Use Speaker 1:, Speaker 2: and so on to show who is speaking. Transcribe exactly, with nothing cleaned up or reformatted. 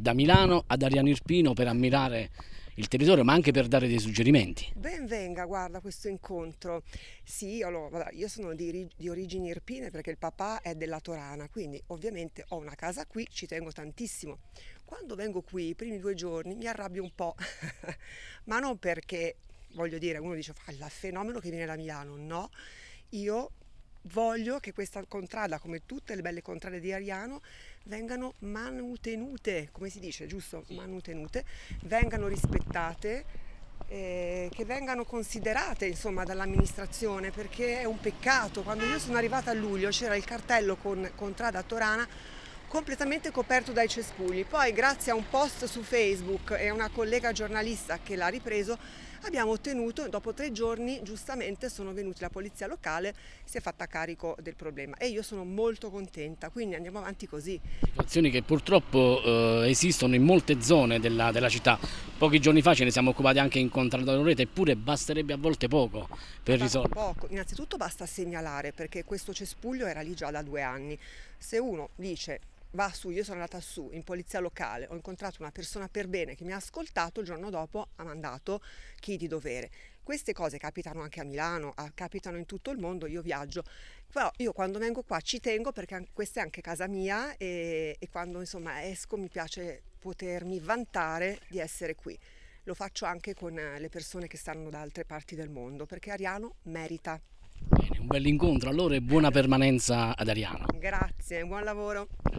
Speaker 1: da Milano ad Ariano Irpino per ammirare il territorio, ma anche per dare dei suggerimenti.
Speaker 2: Ben venga, guarda, questo incontro. Sì, allora, io sono di, di origini irpine perché il papà è della Torana, quindi ovviamente ho una casa qui, ci tengo tantissimo. Quando vengo qui, i primi due giorni, mi arrabbio un po', ma non perché, voglio dire, uno dice, fa il fenomeno che viene da Milano, no, io voglio che questa contrada, come tutte le belle contrade di Ariano, vengano manutenute, come si dice, giusto? Manutenute, vengano rispettate, eh, che vengano considerate insomma dall'amministrazione, perché è un peccato. Quando io sono arrivata a luglio c'era il cartello con contrada Torana completamente coperto dai cespugli. Poi grazie a un post su Facebook e a una collega giornalista che l'ha ripreso abbiamo ottenuto, dopo tre giorni giustamente sono venuti la polizia locale, si è fatta carico del problema e io sono molto contenta, quindi andiamo avanti così.
Speaker 1: Situazioni che purtroppo eh, esistono in molte zone della, della città. Pochi giorni fa ce ne siamo occupati anche in Contrada Loretta, eppure basterebbe a volte poco per risolvere.
Speaker 2: Poco. Innanzitutto basta segnalare, perché questo cespuglio era lì già da due anni. Se uno dice va su, io sono andata su in polizia locale, ho incontrato una persona per bene che mi ha ascoltato, il giorno dopo ha mandato chi di dovere. Queste cose capitano anche a Milano, capitano in tutto il mondo, io viaggio, però io quando vengo qua ci tengo perché questa è anche casa mia e, e quando insomma esco mi piace potermi vantare di essere qui. Lo faccio anche con le persone che stanno da altre parti del mondo, perché Ariano merita.
Speaker 1: Bene, un bell'incontro allora e buona permanenza ad Ariano.
Speaker 2: Grazie, buon lavoro.